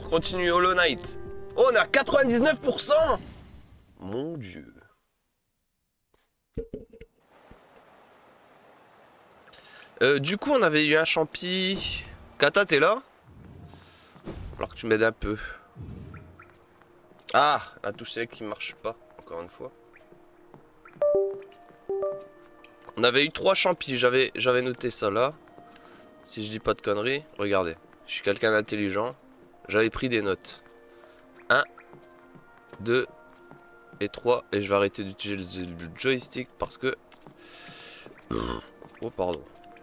pour continuer Hollow Knight. Oh, on est à 99%. Mon Dieu. Du coup, on avait eu un champi. Kata, t'es là? Alors que tu m'aides un peu. Ah, la touche select qui marche pas, encore une fois. On avait eu 3 champis, j'avais noté ça là. Si je dis pas de conneries, regardez. Je suis quelqu'un d'intelligent. J'avais pris des notes. 1, 2 et 3. Et je vais arrêter d'utiliser le joystick parce que... Oh, pardon.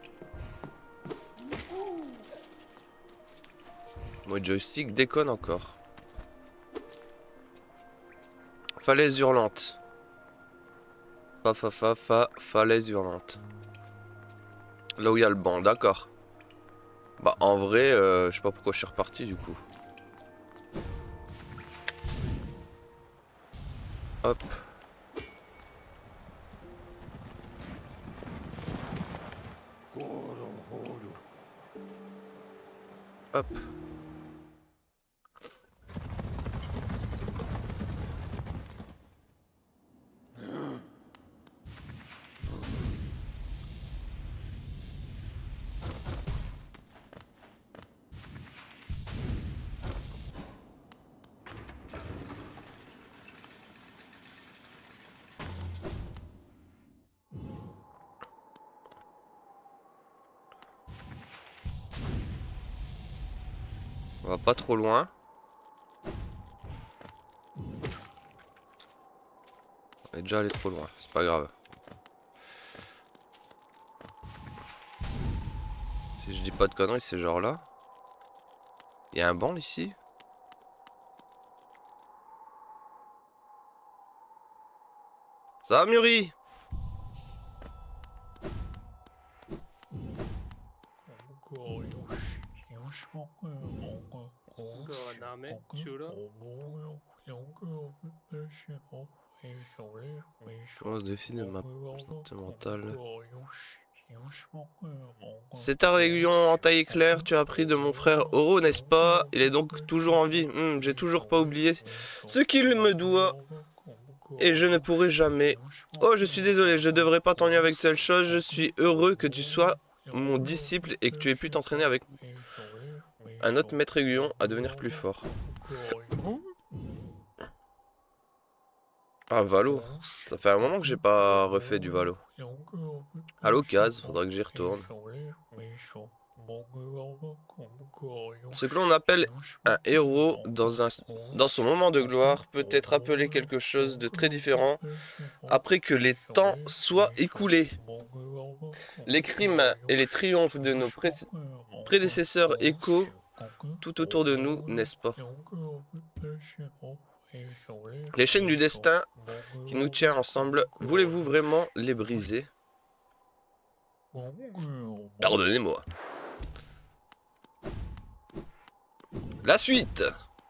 Mon joystick déconne encore. Falaise hurlante. Falaise hurlante. Là où il y a le banc, d'accord. Bah en vrai, je sais pas pourquoi je suis reparti du coup. Hop. Hop. On va pas trop loin. On est déjà allé trop loin, c'est pas grave. Si je dis pas de conneries, c'est genre là. Il y a un banc ici. Ça va, Muri? Oh, défi de ma santé mentale. C'est un aiguillon en taille éclair, tu as appris de mon frère Oro, n'est-ce pas? Il est donc toujours en vie. J'ai toujours pas oublié ce qu'il me doit. Et je ne pourrai jamais. Oh, je suis désolé, je devrais pas t'ennuyer avec telle chose. Je suis heureux que tu sois mon disciple et que tu aies pu t'entraîner avec un autre maître aiguillon à devenir plus fort. Ah, Valo. Ça fait un moment que j'ai pas refait du Valo. À l'occasion, faudra que j'y retourne. Ce que l'on appelle un héros dans son moment de gloire peut être appelé quelque chose de très différent après que les temps soient écoulés. Les crimes et les triomphes de nos prédécesseurs échos tout autour de nous, n'est-ce pas? Les chaînes du destin qui nous tient ensemble, voulez-vous vraiment les briser? Pardonnez-moi. La suite!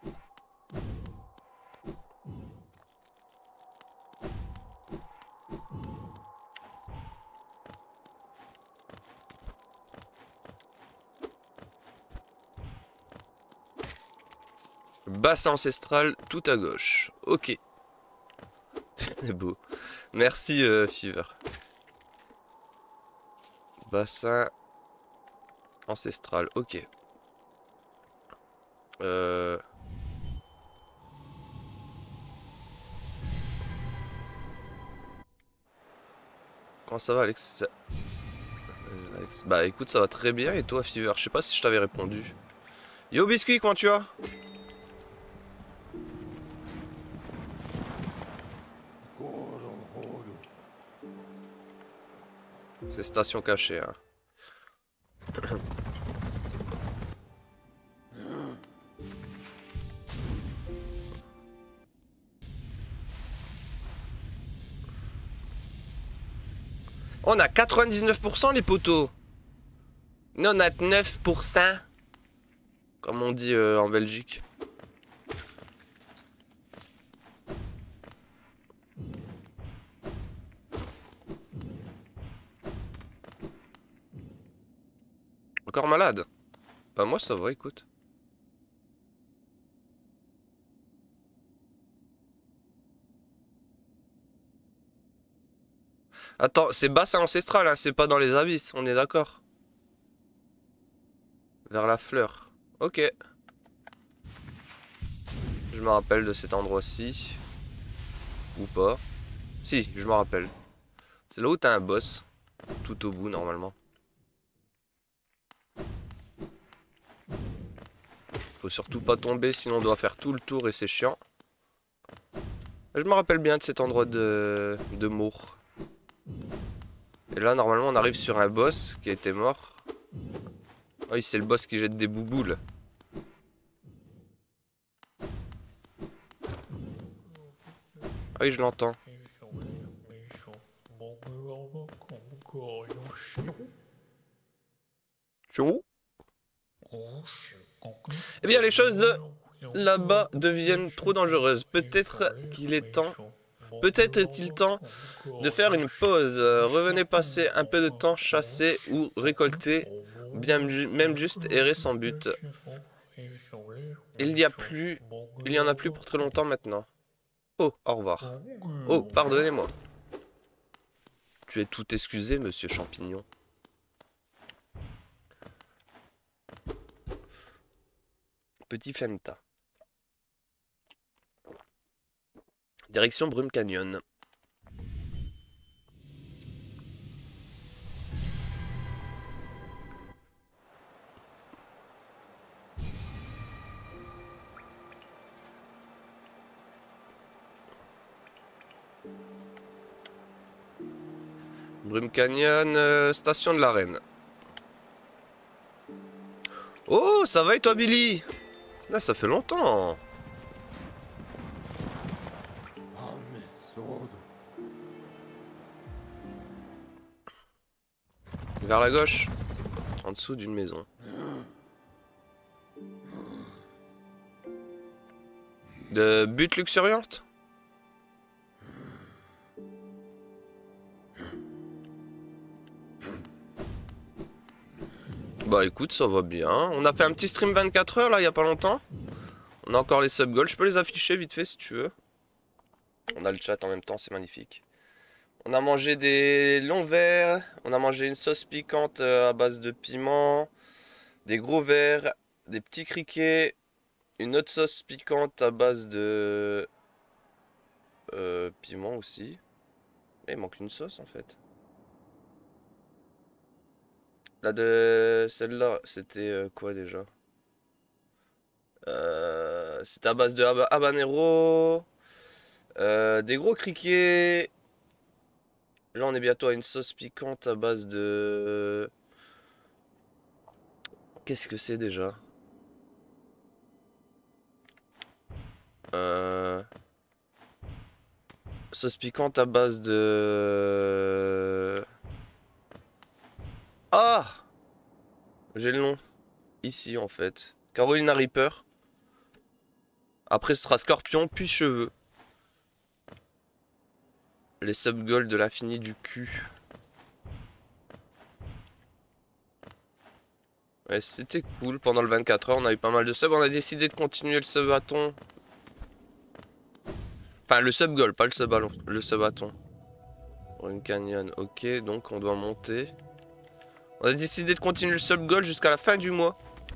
Bassin ancestral tout à gauche. Ok. C'est beau. Merci Fever. Bassin ancestral. Ok. Comment ça va Alex? Bah écoute, ça va très bien. Et toi Fever? Je sais pas si je t'avais répondu. Yo Biscuit, comment tu vas? C'est station cachée, hein. On a 99% les poteaux. 99%. Comme on dit en Belgique. Encore malade? Bah moi ça va, écoute. Attends, c'est bassin ancestral, hein, c'est pas dans les abysses, on est d'accord. Vers la fleur. Ok. Je me rappelle de cet endroit-ci. Ou pas. Si, je me rappelle. C'est là où t'as un boss. Tout au bout, normalement. Faut surtout pas tomber, sinon on doit faire tout le tour et c'est chiant. Je me rappelle bien de cet endroit de Mour. Et là, normalement, on arrive sur un boss qui était mort. Ah oui, c'est le boss qui jette des bouboules. Ah oui, je l'entends. Tchou. Eh bien, les choses là-bas deviennent trop dangereuses. Peut-être qu'il est temps... Peut-être est-il temps de faire une pause. Revenez passer un peu de temps chasser ou récolter, ou bien même juste errer sans but. Il y en a plus pour très longtemps maintenant. Oh, au revoir. Oh, pardonnez-moi. Tu es tout excusé, monsieur Champignon. Petit Fenta. Direction Brume Canyon. Brume Canyon, station de l'arène. Oh, ça va et toi, Billy? Là, ça fait longtemps. Vers la gauche, en dessous d'une maison. De butte luxuriante? Bah écoute, ça va bien. On a fait un petit stream 24 heures là, il y a pas longtemps. On a encore les sub-goals, je peux les afficher vite fait si tu veux. On a le chat en même temps, c'est magnifique. On a mangé des longs verres, on a mangé une sauce piquante à base de piment, des gros verres, des petits criquets, une autre sauce piquante à base de piment aussi. Mais il manque une sauce en fait. La de celle-là, c'était quoi déjà? C'était à base de habanero, des gros criquets. Là, on est bientôt à une sauce piquante à base de... Qu'est-ce que c'est déjà? Sauce piquante à base de... Ah! J'ai le nom. Ici, en fait. Carolina Reaper. Après, ce sera Scorpion, puis Cheveux. Les sub-gold de l'infini du cul. Ouais, c'était cool. Pendant le 24 heures, on a eu pas mal de subs. On a décidé de continuer le sub-bâton. Enfin, le sub-gold, pas le sub-ballon. Le sub-bâton. Pour une canyon. Ok, donc on doit monter. On a décidé de continuer le sub-gold jusqu'à la fin du mois.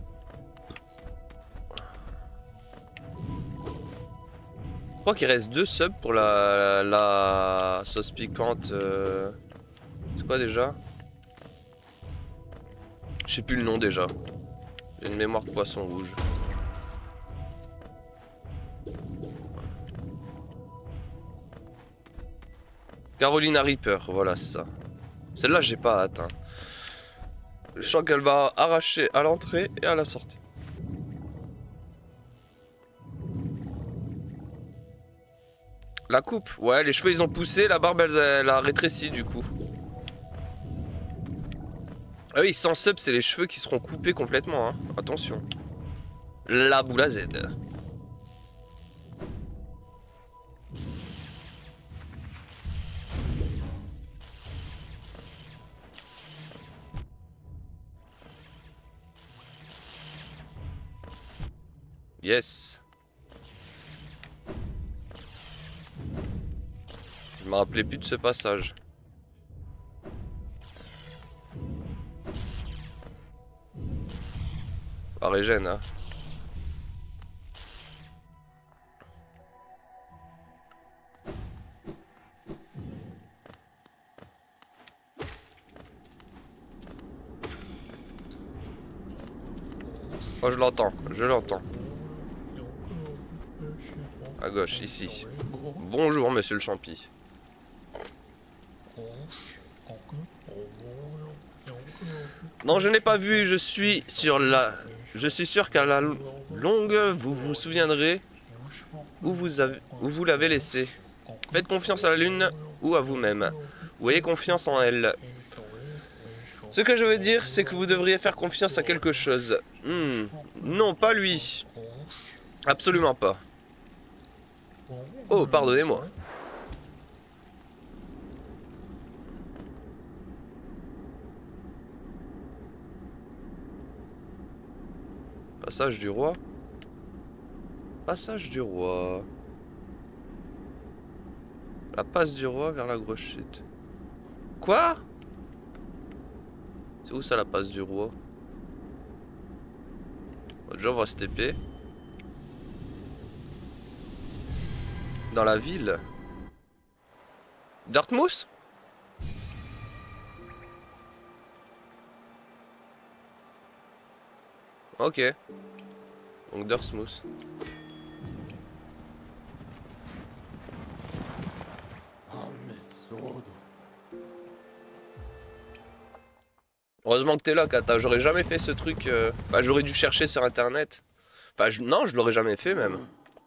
Je crois qu'il reste 2 subs pour la sauce piquante. C'est quoi déjà? Je sais plus le nom déjà. J'ai une mémoire de poisson rouge. Carolina Reaper, voilà c'est ça. Celle-là j'ai pas hâte. Hein. Je sens qu'elle va arracher à l'entrée et à la sortie. La coupe, ouais, les cheveux ils ont poussé, la barbe elle a rétréci du coup. Ah oui, sans sub, c'est les cheveux qui seront coupés complètement, hein. Attention. La boule à Z. Yes. Je me rappelais plus de ce passage. Pas régène, hein. Oh, je l'entends, je l'entends. À gauche, ici. Bonjour, monsieur le champi. Non, je n'ai pas vu, je suis sûr qu'à la longue, vous vous souviendrez où vous l'avez laissé. Faites confiance à la lune ou à vous-même. Ou ayez confiance en elle. Ce que je veux dire, c'est que vous devriez faire confiance à quelque chose. Non, pas lui. Absolument pas. Oh, pardonnez-moi. Passage du roi. Passage du roi. La passe du roi vers la grosse chute. Quoi? C'est où ça la passe du roi? Déjà on va se TP. Dans la ville. Dartmouth? Ok. Donc Dartmouth. Heureusement que t'es là, Kata. J'aurais jamais fait ce truc. Enfin, j'aurais dû chercher sur internet. Enfin, non, je l'aurais jamais fait même.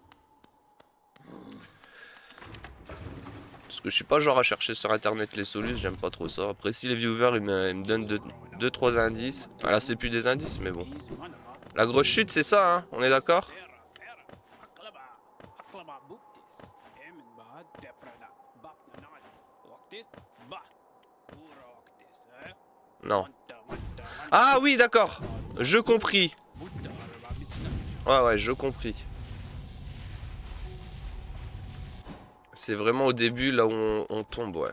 Parce que je suis pas genre à chercher sur internet les solutions, j'aime pas trop ça. Après, si les viewers ils me donnent 2-3 indices. Enfin, là, c'est plus des indices, mais bon. La grosse chute, c'est ça, hein? On est d'accord? Non. Ah oui, d'accord. Je compris. Ouais, je compris. C'est vraiment au début, là où on tombe, ouais.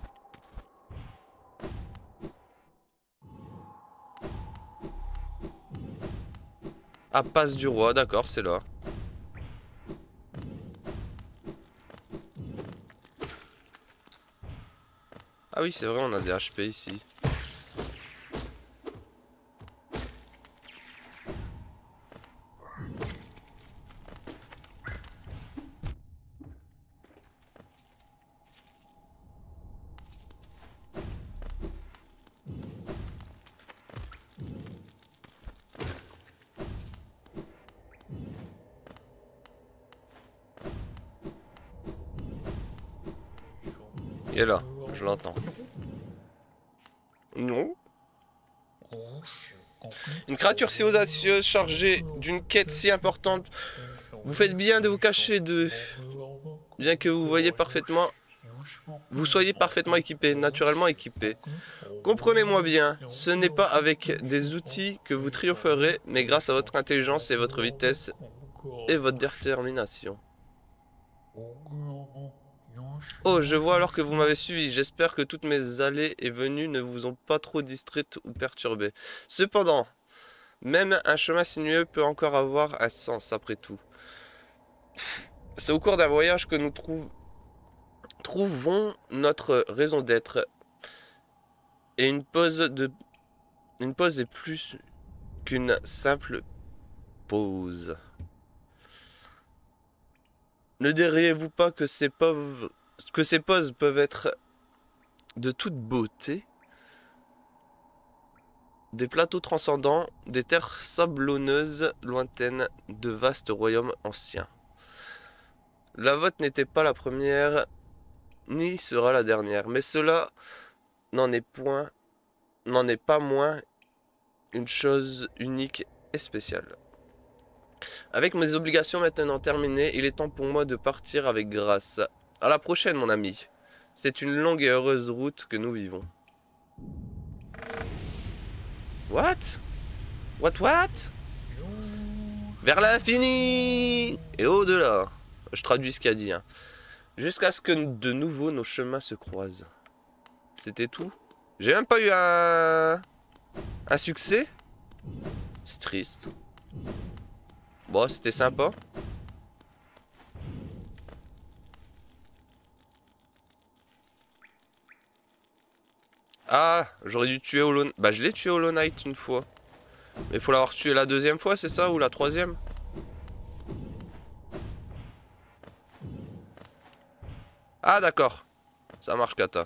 Ah, passe du roi, d'accord, c'est là. Ah oui, c'est vrai, on a des HP ici. Il est là, je l'entends. Non. Une créature si audacieuse, chargée d'une quête si importante, vous faites bien de vous cacher bien que vous soyez parfaitement équipé, naturellement équipé. Comprenez-moi bien, ce n'est pas avec des outils que vous triompherez, mais grâce à votre intelligence et votre vitesse et votre détermination. Oh, je vois alors que vous m'avez suivi. J'espère que toutes mes allées et venues ne vous ont pas trop distraites ou perturbées. Cependant, même un chemin sinueux peut encore avoir un sens après tout. C'est au cours d'un voyage que nous trouvons notre raison d'être. Et une pause est plus qu'une simple pause. Ne diriez-vous pas que ces pauses peuvent être de toute beauté? Des plateaux transcendants, des terres sablonneuses lointaines, de vastes royaumes anciens. La vôtre n'était pas la première, ni sera la dernière, mais cela n'en est pas moins une chose unique et spéciale. Avec mes obligations maintenant terminées, il est temps pour moi de partir avec grâce. À la prochaine, mon ami. C'est une longue et heureuse route que nous vivons. What? What? Vers l'infini et au-delà. Je traduis ce qu'il a dit. Hein. Jusqu'à ce que de nouveau nos chemins se croisent. C'était tout? J'ai même pas eu un succès? C'est triste. Bon, c'était sympa. Ah, j'aurais dû tuer Hollow Knight. Bah, je l'ai tué Hollow Knight une fois. Mais il faut l'avoir tué la deuxième fois, c'est ça? Ou la troisième? Ah, d'accord. Ça marche, Kata.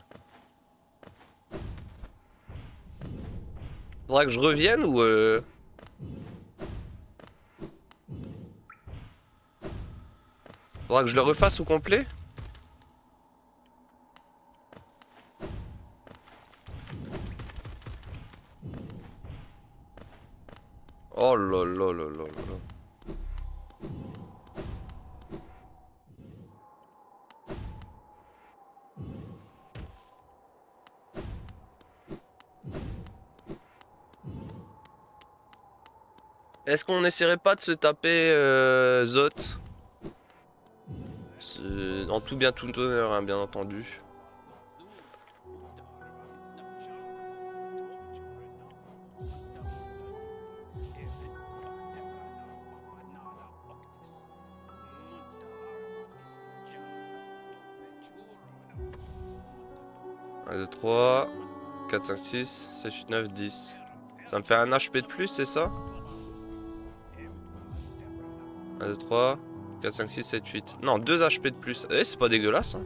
Faudra que je revienne ou... Faudra que je le refasse au complet? Oh là là là là là. Est-ce qu'on n'essaierait pas de se taper Zot? En tout bien tout honneur, hein, bien entendu. Un, 2, 3, 4, 5, 6, 7, 8, 9, 10. Ça me fait un HP de plus, c'est ça? 1, 2, 3, 4, 5, 6, 7, 8. Non, 2 HP de plus. Eh, c'est pas dégueulasse, hein.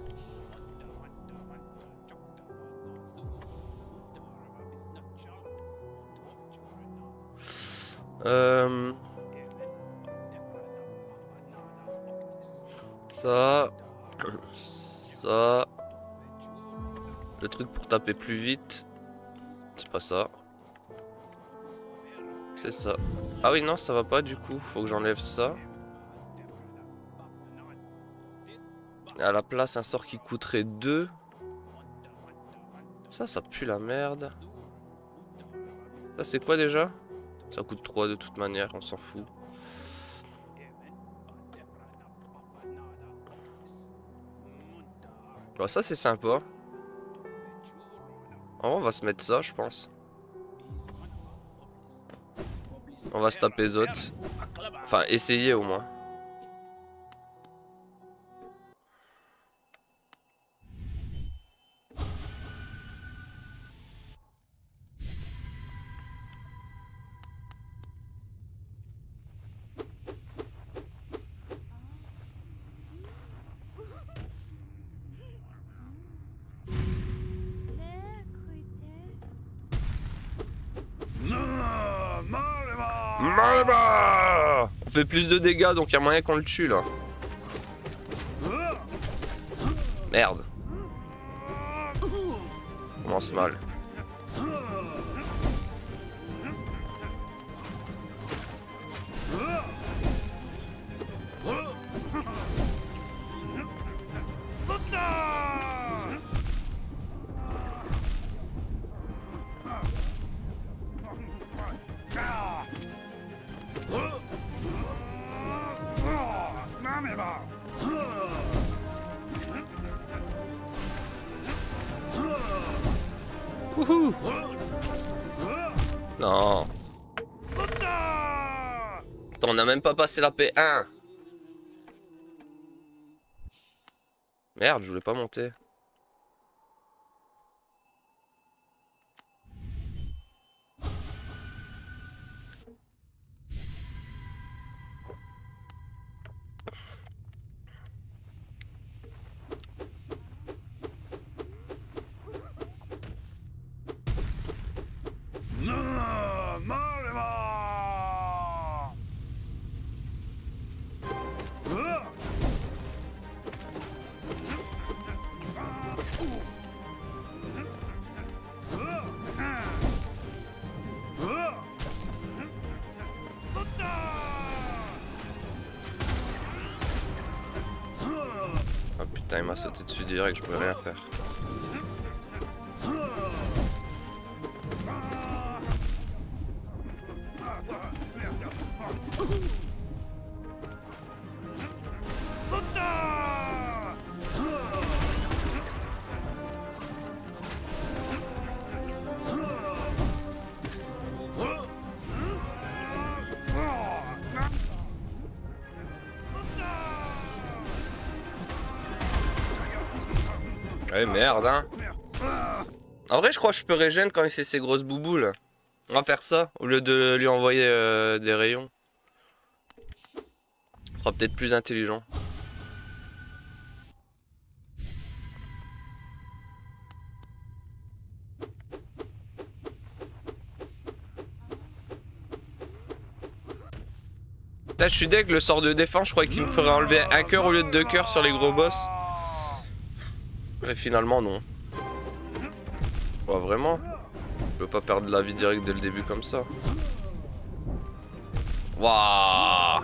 Ça. Ça. Le truc pour taper plus vite. C'est pas ça. C'est ça. Ah oui, non, ça va pas du coup. Faut que j'enlève ça. Et à la place, un sort qui coûterait 2. Ça pue la merde. Ça, c'est quoi déjà? Ça coûte 3 de toute manière, on s'en fout. Bon, ça, c'est sympa. On va se mettre ça, je pense. On va se taper Zot. Enfin, essayer au moins. On fait plus de dégâts, donc il y a moyen qu'on le tue là. Merde. On commence mal. Wouhou. Non. Attends, on n'a même pas passé la P1. Merde, je voulais pas monter. Ah putain, il m'a sauté dessus direct, je pouvais rien faire. Ouais, merde, hein. En vrai, je crois que je peux régène quand il fait ses grosses bouboules. On va faire ça, au lieu de lui envoyer des rayons. Ce sera peut-être plus intelligent. Là, je suis deg, le sort de défense, je croyais qu'il me ferait enlever un cœur au lieu de 2 cœurs sur les gros boss. Et finalement, non. Ouais, vraiment. Je peux pas perdre la vie directe dès le début comme ça. Waouh.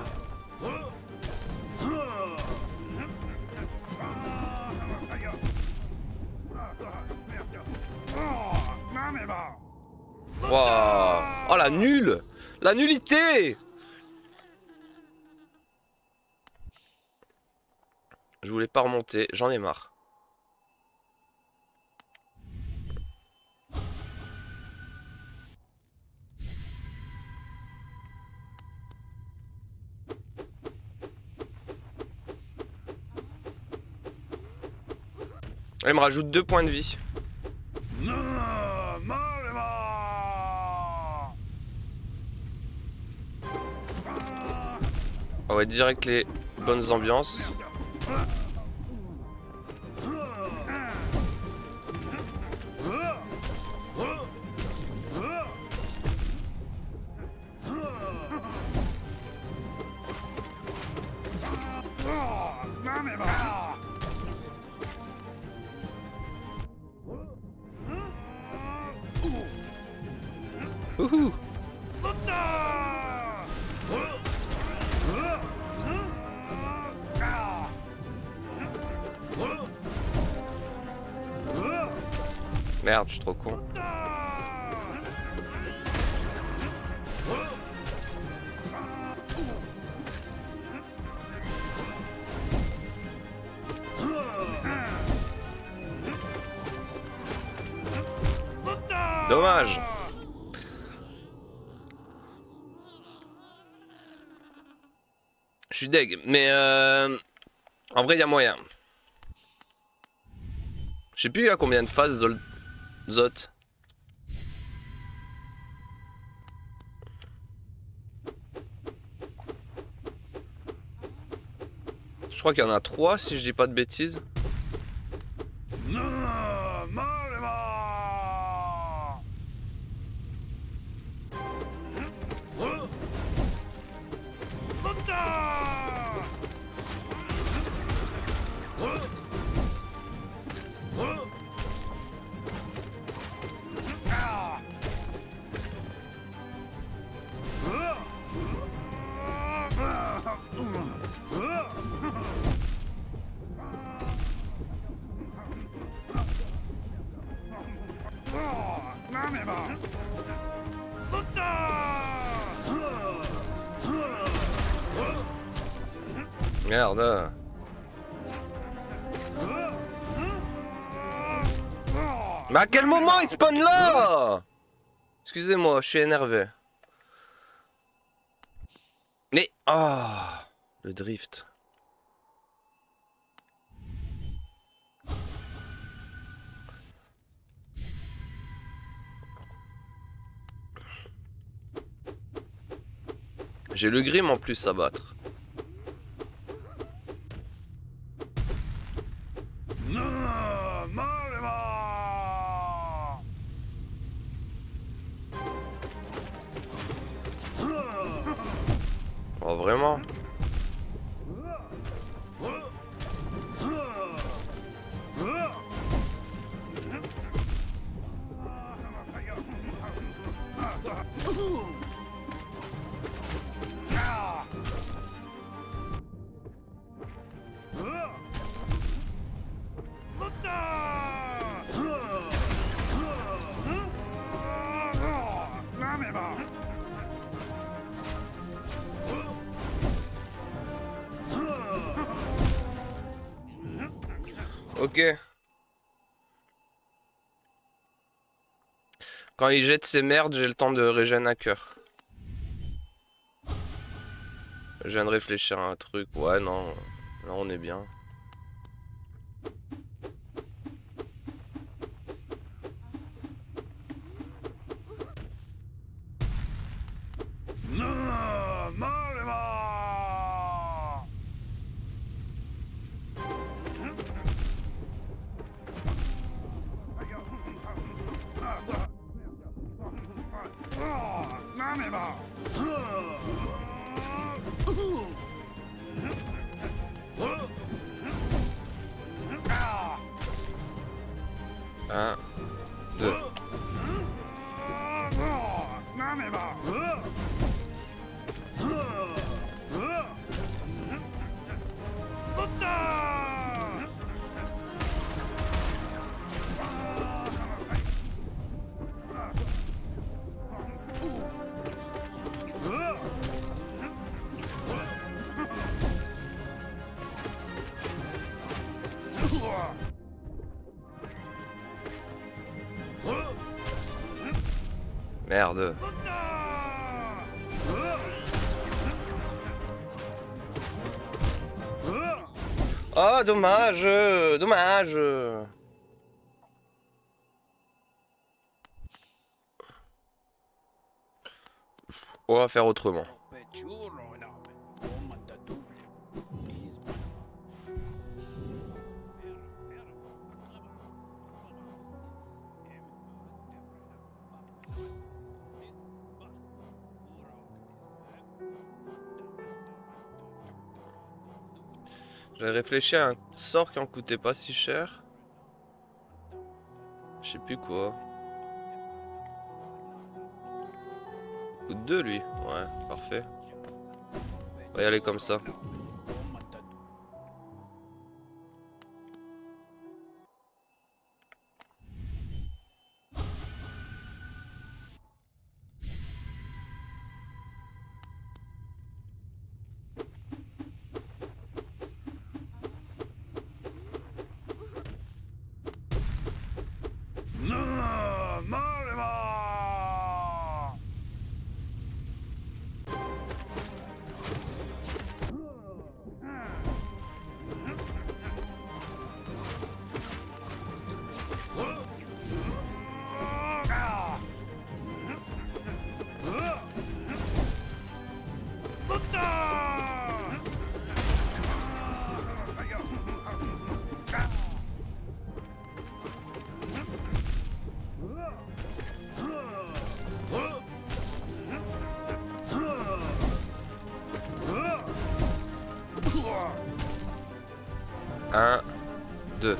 Waouh. Oh, la nulle. La nullité. Je voulais pas remonter, j'en ai marre. Elle me rajoute 2 points de vie. On va être direct les bonnes ambiances. Wouhou. Merde, je suis trop con. Dommage. Je suis deg, mais en vrai, il y a moyen. Je sais plus il y a combien de phases de Zot. Je crois qu'il y en a 3 si je dis pas de bêtises. Merde. Mais à quel moment il spawn là? Excusez-moi, je suis énervé. Mais... Ah, le drift. J'ai le grim en plus à battre. Oh, vraiment? Ok. Quand il jette ses merdes, j'ai le temps de régénérer un cœur. Je viens de réfléchir à un truc. Ouais, non. Là, on est bien. Merde. Oh, dommage, dommage. On va faire autrement. J'ai réfléchi à un sort qui en coûtait pas si cher. Je sais plus quoi. Coûte 2 lui. Ouais, parfait. On va y aller comme ça. Un, deux.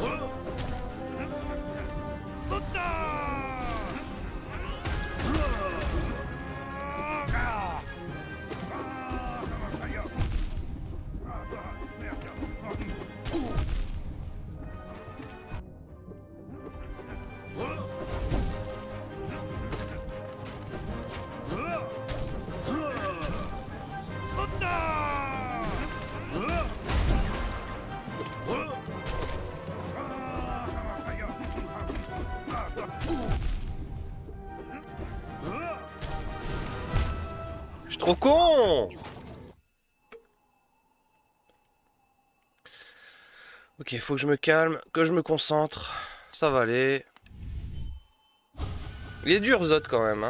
Je suis trop con! Ok, faut que je me calme, que je me concentre. Ça va aller. Il est dur Zod quand même, hein.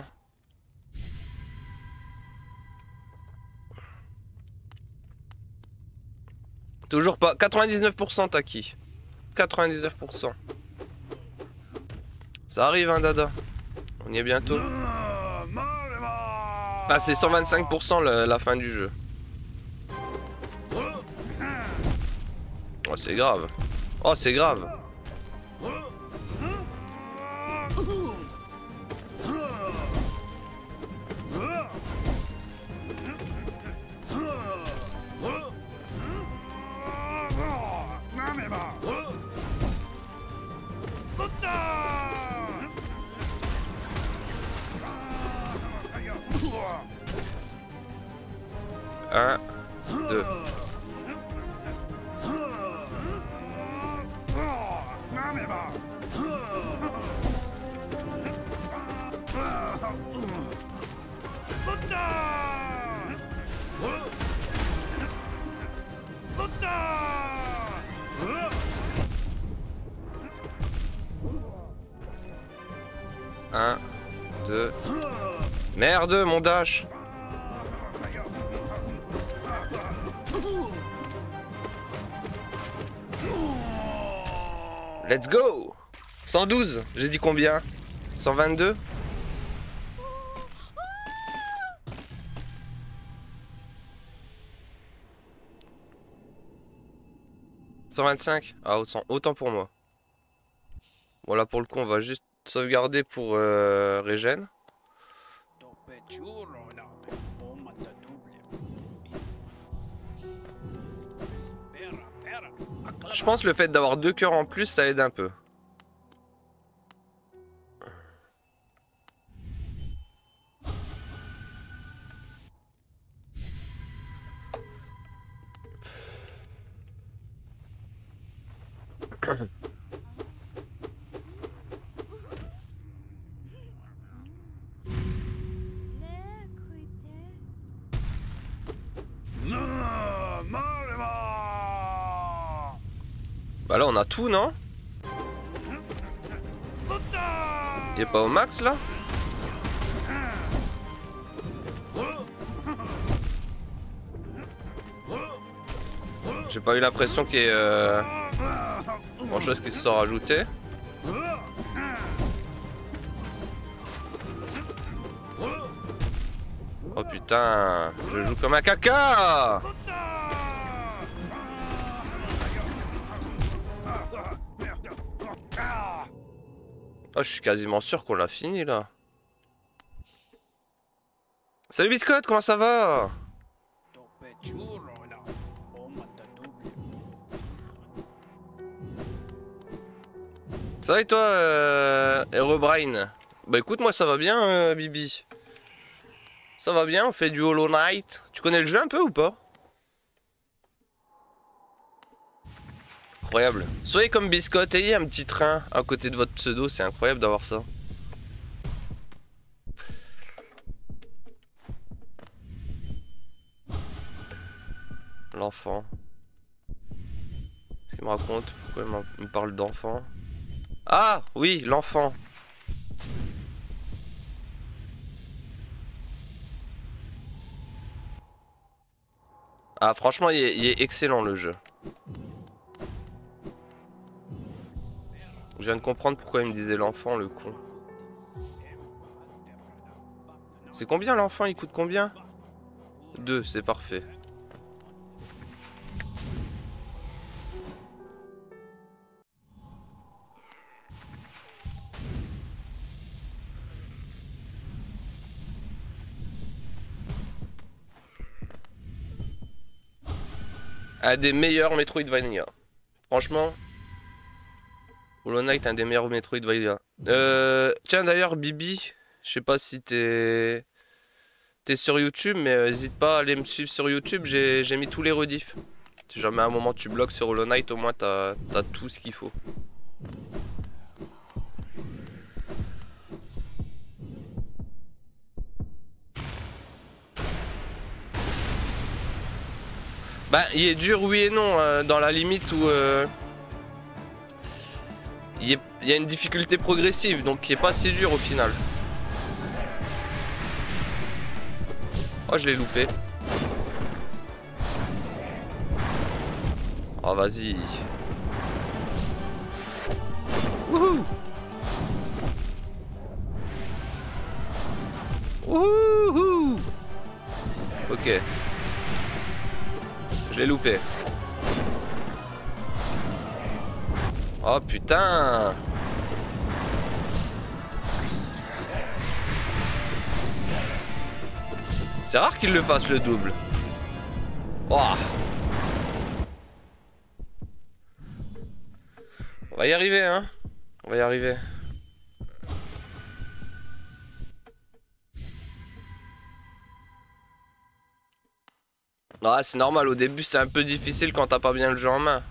Toujours pas. 99% t'as qui? 99%. Ça arrive, hein, Dada. On y est bientôt. Ah, c'est 125% la fin du jeu. Oh, c'est grave. Oh, c'est grave. Un, deux. Un, deux. Merde, mon dash. Let's go. 112, j'ai dit combien? 122? « 125 ? Ah, autant pour moi. Voilà, pour le coup, on va juste sauvegarder pour régène. Je pense que le fait d'avoir 2 cœurs en plus, ça aide un peu. Bah là on a tout, non? Il est pas au max là? J'ai pas eu l'impression qu'il y ait grand chose qui se soit rajouté. Oh putain, je joue comme un caca! Oh, je suis quasiment sûr qu'on l'a fini là. Salut Biscotte, comment ça va? Ça va et toi, Herobrine? Bah écoute, moi ça va bien, Bibi. Ça va bien, on fait du Hollow Knight. Tu connais le jeu un peu ou pas? Incroyable. Soyez comme Biscotte, ayez un petit train à côté de votre pseudo, c'est incroyable d'avoir ça. L'enfant. Qu'est-ce qu'il me raconte? Pourquoi il me parle d'enfant? Ah oui, l'enfant. Ah franchement, il est excellent le jeu. Je viens de comprendre pourquoi il me disait l'enfant, le con. C'est combien l'enfant? Il coûte combien? 2, c'est parfait. Un des meilleurs Metroidvania. Franchement, Hollow Knight, un des meilleurs Metroidvania. Tiens d'ailleurs, Bibi, je sais pas si t'es sur YouTube, mais n'hésite pas à aller me suivre sur YouTube, j'ai mis tous les rediffs. Si jamais à un moment tu bloques sur Hollow Knight, au moins t'as tout ce qu'il faut. Bah, il est dur, oui et non, dans la limite où il y a une difficulté progressive, donc qui est pas si dur au final. Oh, je l'ai loupé. Oh, vas-y. Wouhou! Wouhou! Ok. Je l'ai loupé. Oh putain! C'est rare qu'il le fasse le double. Oh. On va y arriver, hein? On va y arriver. Ah, c'est normal, au début c'est un peu difficile quand t'as pas bien le jeu en main.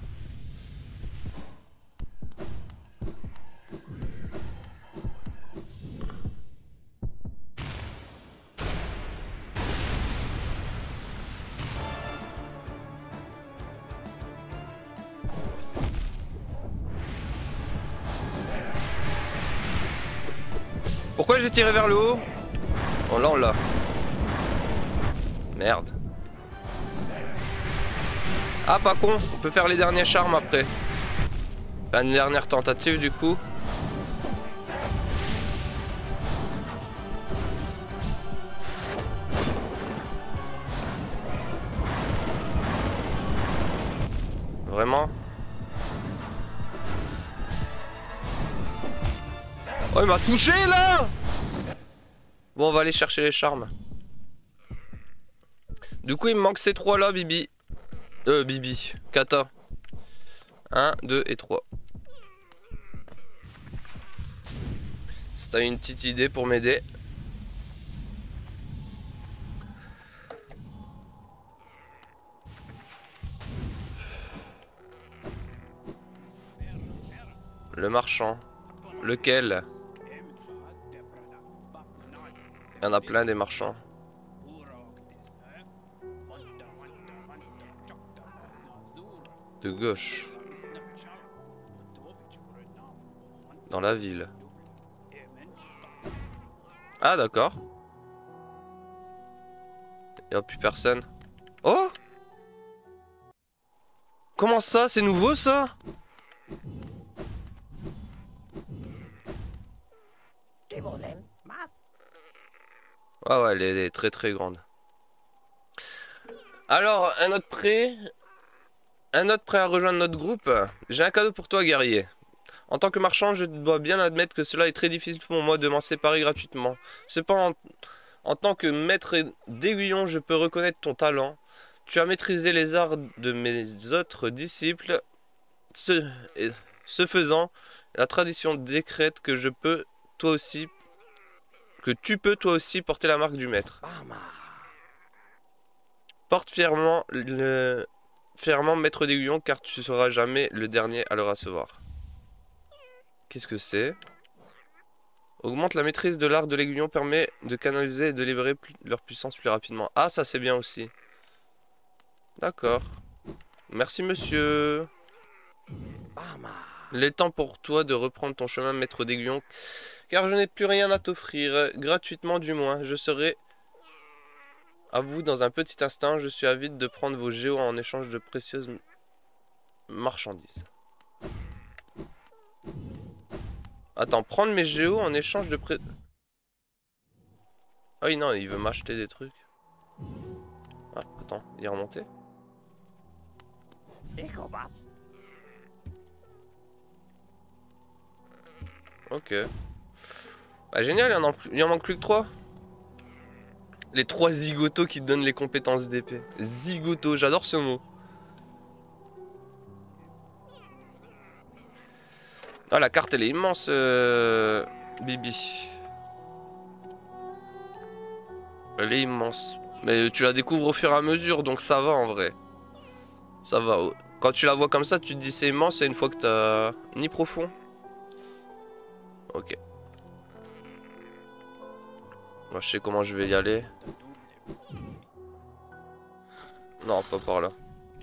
Pourquoi j'ai tiré vers le haut? Oh là on l'a. Merde. Ah pas con, on peut faire les derniers charmes après. Enfin, une dernière tentative du coup. Vraiment? Oh il m'a touché là! Bon on va aller chercher les charmes. Du coup il me manque ces trois là Bibi. Bibi, Kata. 1, 2 et 3. Si t'as une petite idée pour m'aider. Le marchand. Lequel? Il y en a plein des marchands. De gauche. Dans la ville. Ah d'accord. Il n'y a plus personne. Oh! Comment ça? C'est nouveau ça? Ah ouais, elle est très très grande. Alors, un autre prêt à rejoindre notre groupe. J'ai un cadeau pour toi, guerrier. En tant que marchand, je dois bien admettre que cela est très difficile pour moi de m'en séparer gratuitement. Cependant, en tant que maître d'aiguillon, je peux reconnaître ton talent. Tu as maîtrisé les arts de mes autres disciples. Ce faisant, la tradition décrète que tu peux toi aussi porter la marque du maître. Porte fièrement maître d'aiguillon, car tu ne seras jamais le dernier à le recevoir. Qu'est-ce que c'est? Augmente la maîtrise de l'art de l'aiguillon, permet de canaliser et de libérer leur puissance plus rapidement. Ah, ça c'est bien aussi. D'accord. Merci monsieur. Il est temps pour toi de reprendre ton chemin, maître d'aiguillon, car je n'ai plus rien à t'offrir, gratuitement du moins. Je serai à vous dans un petit instant. Je suis avide de prendre vos géos en échange de précieuses marchandises. Attends, prendre mes géos en échange de Ah oui, non, il veut m'acheter des trucs. Ah, attends, il est remonté. Ok. Bah génial, il en manque plus que 3. Les 3 zigotos qui te donnent les compétences d'épée. Zigoto, j'adore ce mot. Ah, la carte elle est immense, Bibi. Elle est immense. Mais tu la découvres au fur et à mesure, donc ça va en vrai. Ça va. Quand tu la vois comme ça, tu te dis c'est immense, et une fois que t'as... Ni profond. Ok. Moi je sais comment je vais y aller. Non, pas par là.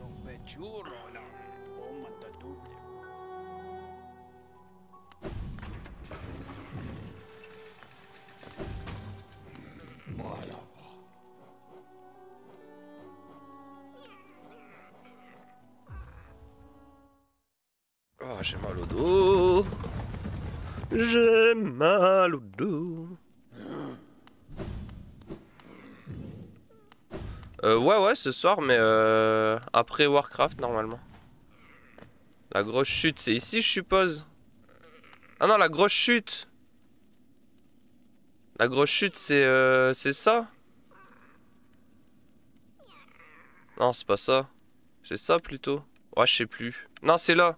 Oh, j'ai mal au dos. J'ai mal au dos. Ouais, ce soir, mais après Warcraft, normalement. La grosse chute, c'est ici, je suppose. Ah non, la grosse chute. La grosse chute, c'est ça? Non, c'est pas ça. C'est ça, plutôt. Ouais, je sais plus. Non, c'est là.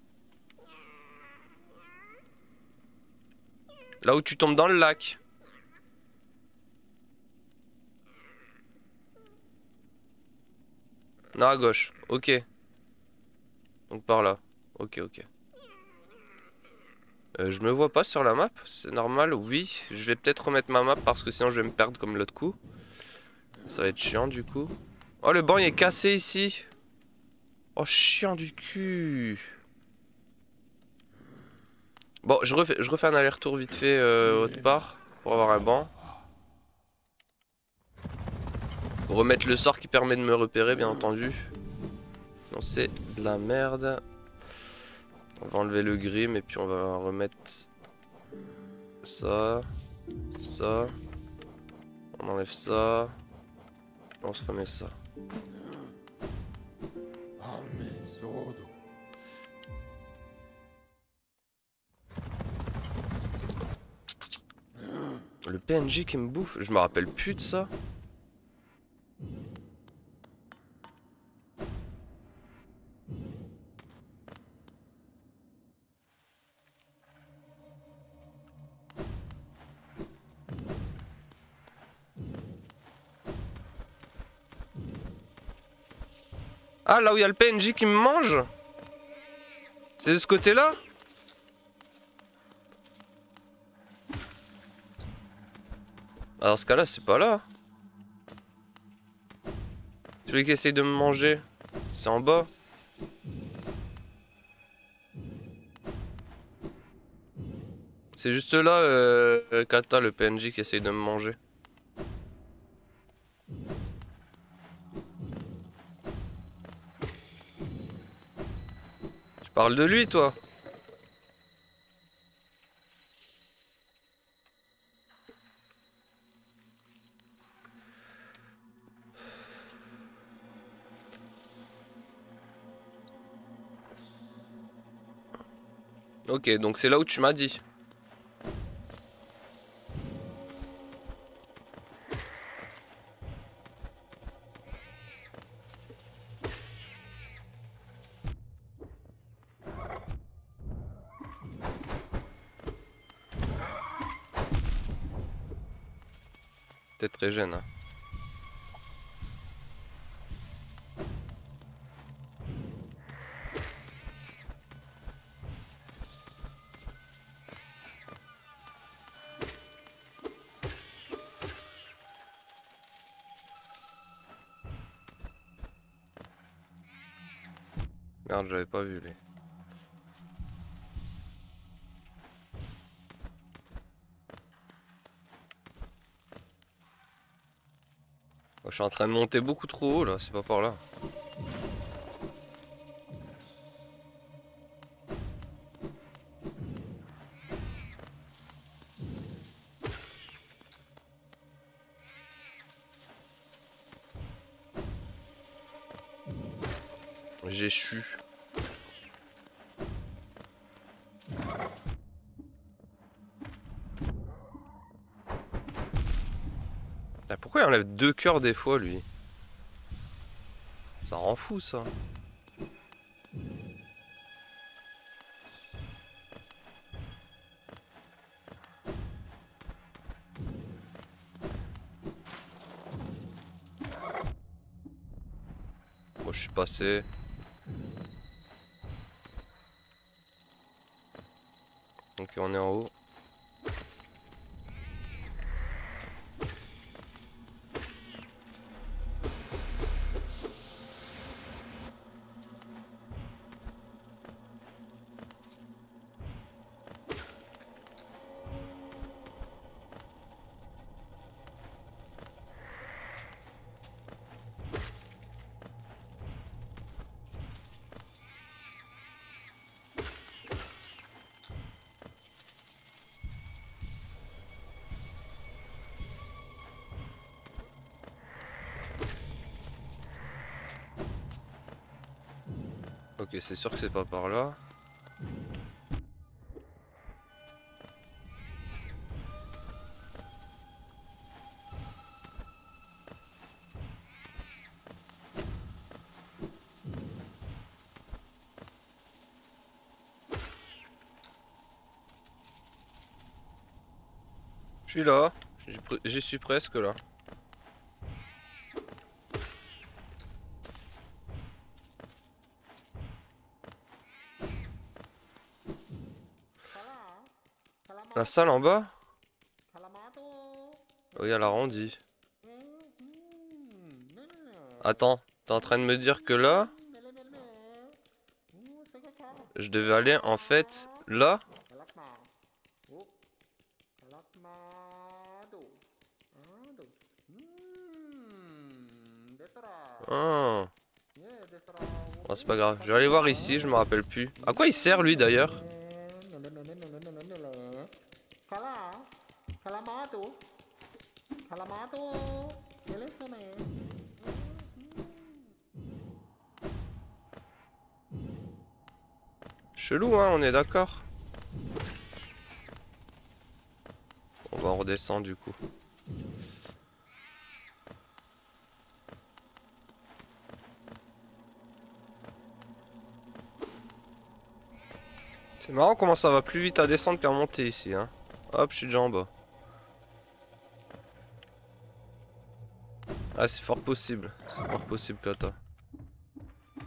Là où tu tombes dans le lac. Non, à gauche. Ok. Donc par là. Ok. Je me vois pas sur la map. C'est normal, oui. Je vais peut-être remettre ma map parce que sinon je vais me perdre comme l'autre coup. Ça va être chiant du coup. Oh, le banc il est cassé ici. Oh, chiant du cul. Bon, je refais un aller-retour vite fait autre part pour avoir un banc. Pour remettre le sort qui permet de me repérer, bien entendu. Sinon c'est de la merde. On va enlever le grim et puis on va remettre ça. Ça. On enlève ça. On se remet ça. Le PNJ qui me bouffe, je me rappelle plus de ça. Ah, là où il y a le PNJ qui me mange? C'est de ce côté-là? Alors, ce cas-là, c'est pas là. Celui qui essaye de me manger, c'est en bas. C'est juste là, Kata, le PNJ qui essaye de me manger. Tu parles de lui, toi? Ok, donc c'est là où tu m'as dit. Peut-être très jeune, hein. Merde, j'avais pas vu lui. Oh, je suis en train de monter beaucoup trop haut là, c'est pas par là. J'ai chu. Ah, pourquoi il enlève 2 cœurs des fois lui? Ça rend fou ça. Moi je suis passé. Ok, on est en haut. Ok, c'est sûr que c'est pas par là. Je suis là, j'y suis presque là. La salle en bas? Oui, elle arrondie. Attends, t'es en train de me dire que là, je devais aller en fait là? Ah. Oh, c'est pas grave, je vais aller voir ici, je me rappelle plus. À quoi il sert lui d'ailleurs? Chelou hein, on est d'accord. On va en redescendre du coup. C'est marrant comment ça va plus vite à descendre qu'à monter ici hein. Hop, je suis déjà en bas. Ah c'est fort possible Kata.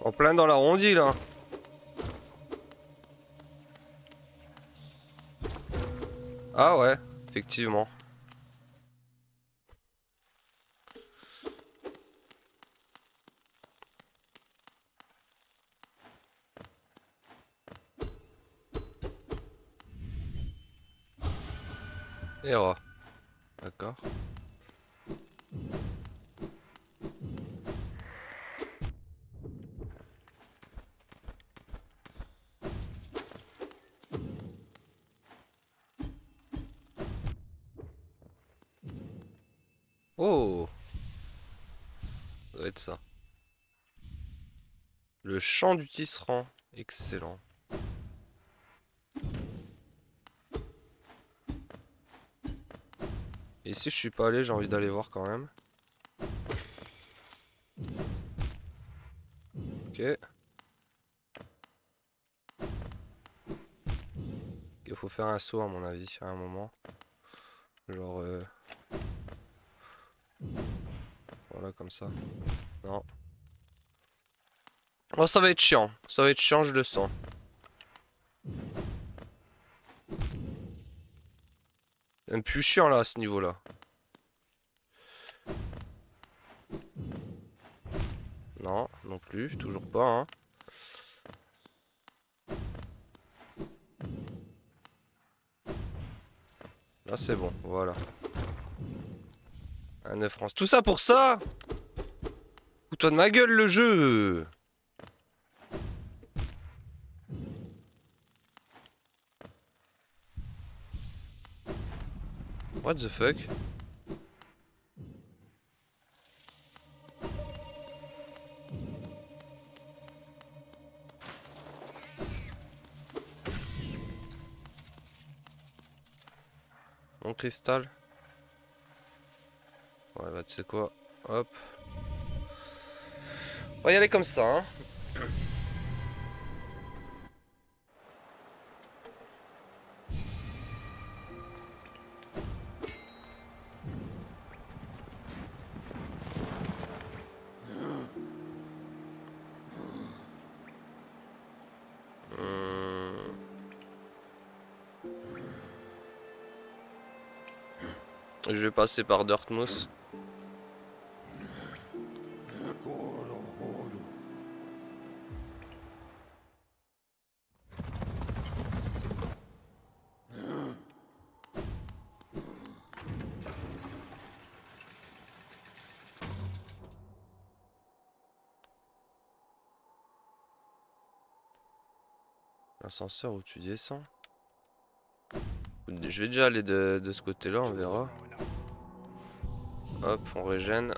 En plein dans l'arrondi là. Ah ouais, effectivement. Erreur. D'accord. Oh, ça doit être ça. Le champ du tisserand. Excellent. Et si je suis pas allé, j'ai envie d'aller voir quand même. Ok. Il faut faire un saut à mon avis à un moment. Genre voilà comme ça. Non. Oh ça va être chiant. Ça va être chiant, je le sens. Un plus chiant là à ce niveau là. Non, non plus, toujours pas hein. Là c'est bon, voilà. Un œuf France. Tout ça pour ça? Fous-toi de ma gueule le jeu. What the fuck? Mon cristal. Ouais bah tu sais quoi? Hop. On va y aller comme ça hein. Je vais passer par Dirtmouth. L'ascenseur où tu descends. Je vais déjà aller de ce côté-là, on verra. Hop, on régène.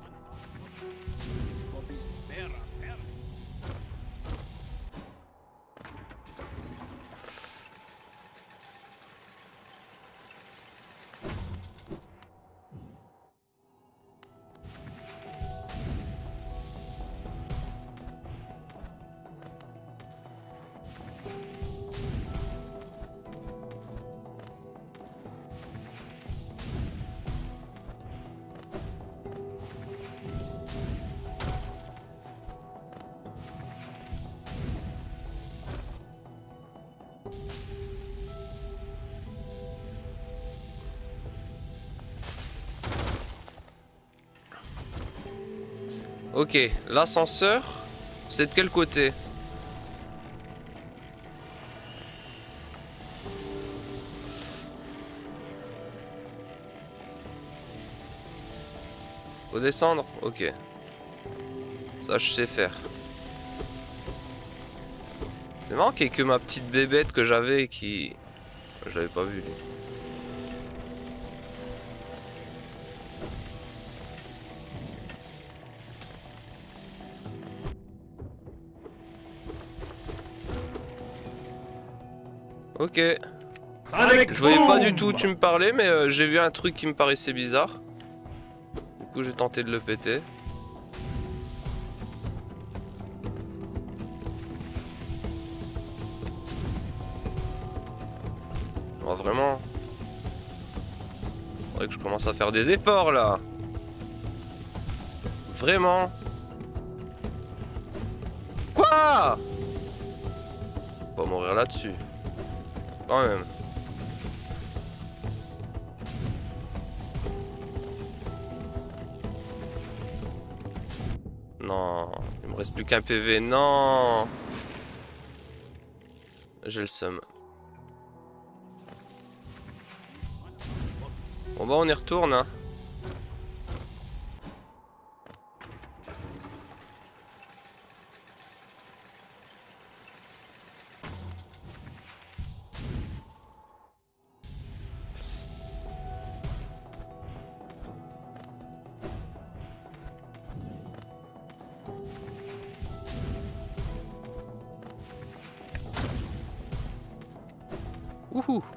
Ok, l'ascenseur, c'est de quel côté? Faut descendre? Ok. Ça, je sais faire. C'est marrant qu'il y ait que ma petite bébête que j'avais qui... Je l'avais pas vu, lui. Ok. Je voyais pas du tout où tu me parlais, mais j'ai vu un truc qui me paraissait bizarre. Du coup, j'ai tenté de le péter. Oh, vraiment. Faudrait que je commence à faire des efforts là. Vraiment. Quoi? Ah! Pas mourir là-dessus. Quand même. Non, il me reste plus qu'un PV. Non! J'ai le seum. Bon bah on y retourne hein. Wouhou!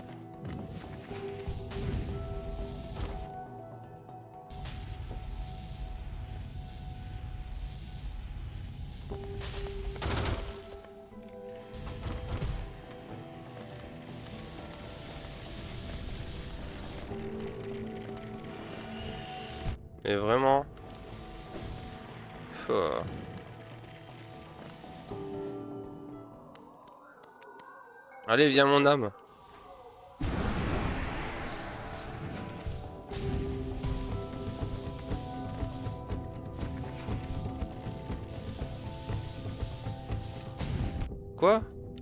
Mais vraiment. Oh. Allez, viens mon âme. Quoi?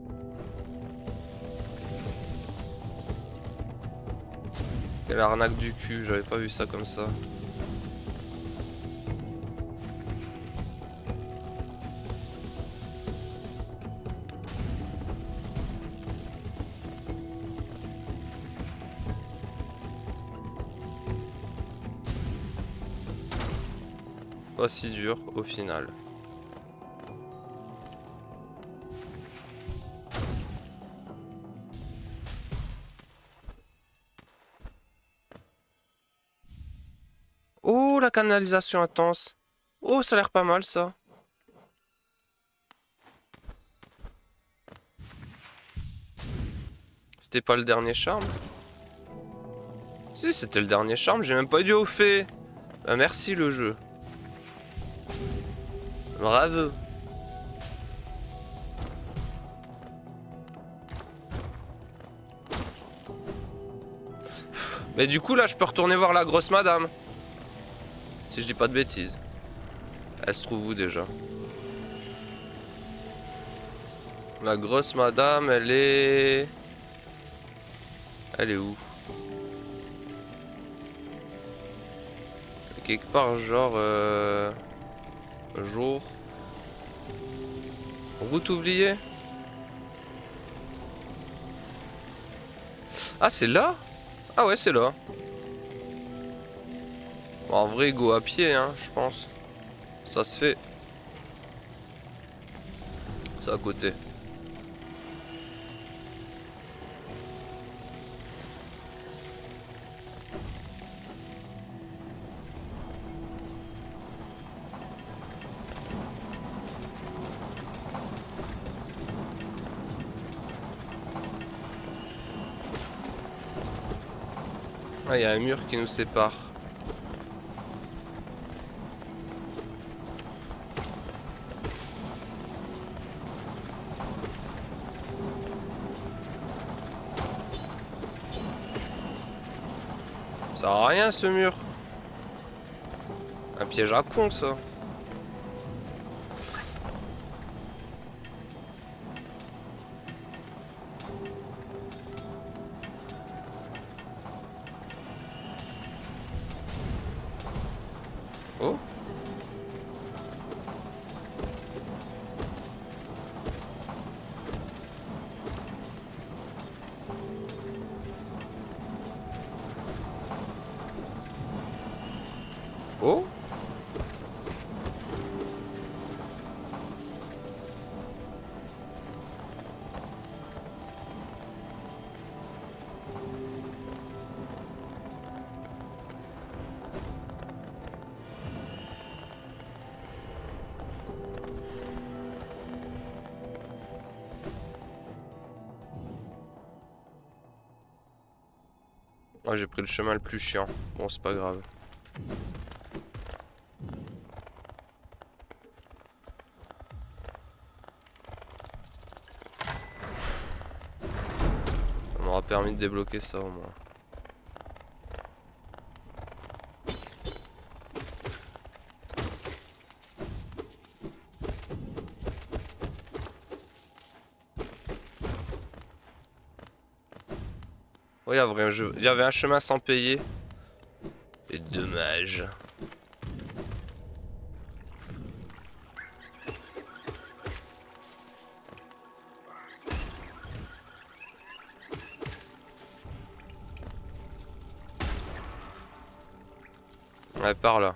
Quelle arnaque du cul, j'avais pas vu ça comme ça. Pas si dur au final. Oh, la canalisation intense. Oh, ça a l'air pas mal ça. C'était pas le dernier charme? Si, c'était le dernier charme, j'ai même pas dû au fait. Bah, merci le jeu. Bravo. Mais du coup là je peux retourner voir la grosse madame. Si je dis pas de bêtises. Elle se trouve où déjà? La grosse madame elle est... Elle est où? Quelque part genre... Jour... Route oubliée? Ah c'est là? Ah ouais c'est là. Bon, en vrai go à pied hein je pense. Ça se fait. C'est à côté. Ah, il y a un mur qui nous sépare. Ça sert à rien ce mur. Un piège à con ça. Oh. Oh. Ah, j'ai pris le chemin le plus chiant. Bon, c'est pas grave. permis de débloquer ça au moins. Oui, il y avait un chemin sans payer. C'est dommage. Ouais, par là.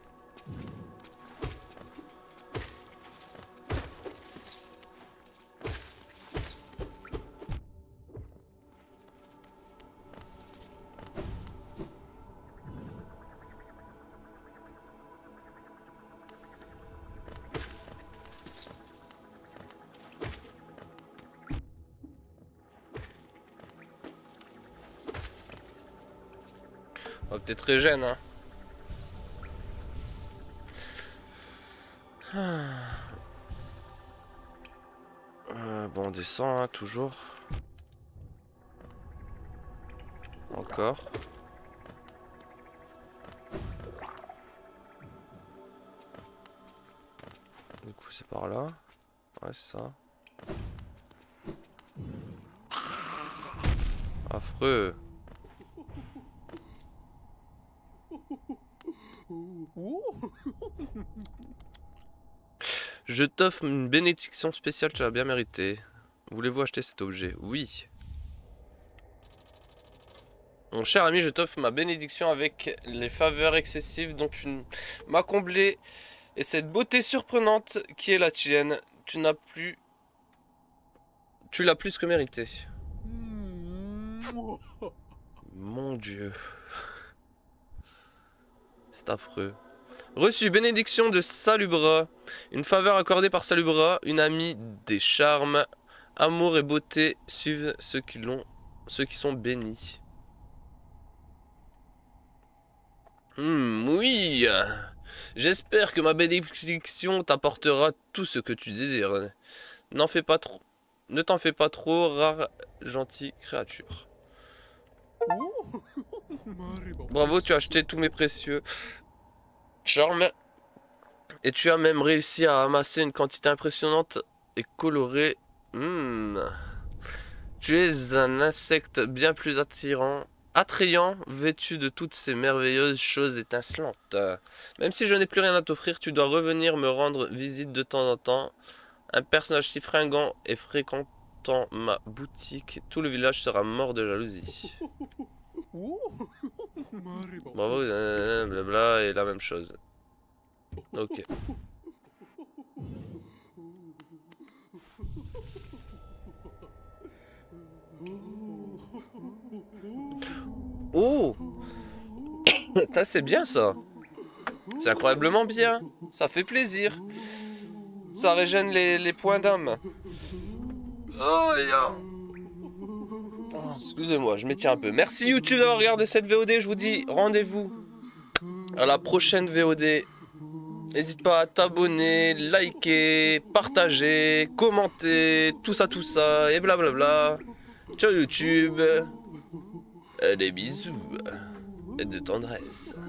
Oh, t'es très jeune, hein. Bon, on descend, hein, toujours. Encore. Du coup, c'est par là. Ouais, c'est ça. Affreux. Je t'offre une bénédiction spéciale, tu l'as bien mérité. Voulez-vous acheter cet objet? Oui. Mon cher ami, je t'offre ma bénédiction avec les faveurs excessives dont tu m'as comblé et cette beauté surprenante qui est la tienne. Tu l'as plus que mérité. Mon Dieu. C'est affreux. Reçu, bénédiction de Salubra. Une faveur accordée par Salubra, une amie des charmes. Amour et beauté suivent ceux qui sont bénis. Oui. J'espère que ma bénédiction t'apportera tout ce que tu désires. N'en fais pas trop. Ne t'en fais pas trop, rare gentille créature. Bravo, tu as acheté tous mes précieux charmes. Et tu as même réussi à amasser une quantité impressionnante et colorée. Tu es un insecte bien plus attrayant, vêtu de toutes ces merveilleuses choses étincelantes. Même si je n'ai plus rien à t'offrir, tu dois revenir me rendre visite de temps en temps. Un personnage si fringant et fréquentant ma boutique, tout le village sera mort de jalousie. Bravo, blabla, et la même chose. Ok. Oh! C'est bien ça. C'est incroyablement bien. Ça fait plaisir. Ça régène les points d'âme. Oh, excusez-moi, je m'étire un peu. Merci YouTube d'avoir regardé cette VOD. Je vous dis rendez-vous à la prochaine VOD. N'hésite pas à t'abonner, liker, partager, commenter, tout ça, et blablabla. Ciao YouTube. Des bisous et de tendresse.